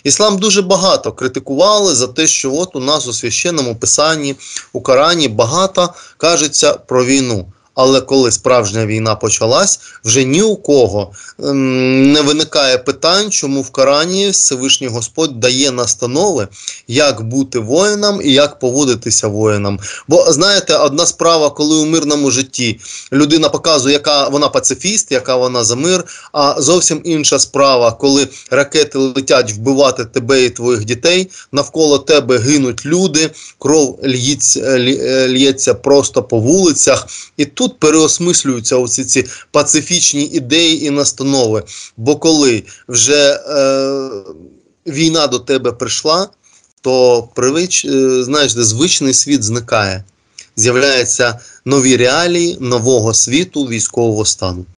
Іслам дуже багато критикували за те, що от у нас у Священному Писанні, у Корані багато кажеться про війну. Але коли справжня війна почалась, вже ні у кого не виникає питань, чому в Корані Всевишній Господь дає настанови, як бути воїном і як поводитися воїном. Бо, знаєте, одна справа, коли у мирному житті людина показує, яка вона пацифіст, яка вона за мир, а зовсім інша справа, коли ракети летять вбивати тебе і твоїх дітей, навколо тебе гинуть люди, кров лється просто по вулицях, і тут переосмислюються оці ці пацифічні ідеї і настанови. Бо коли вже війна до тебе прийшла, то знаєш, звичний світ зникає. З'являються нові реалії нового світу військового стану.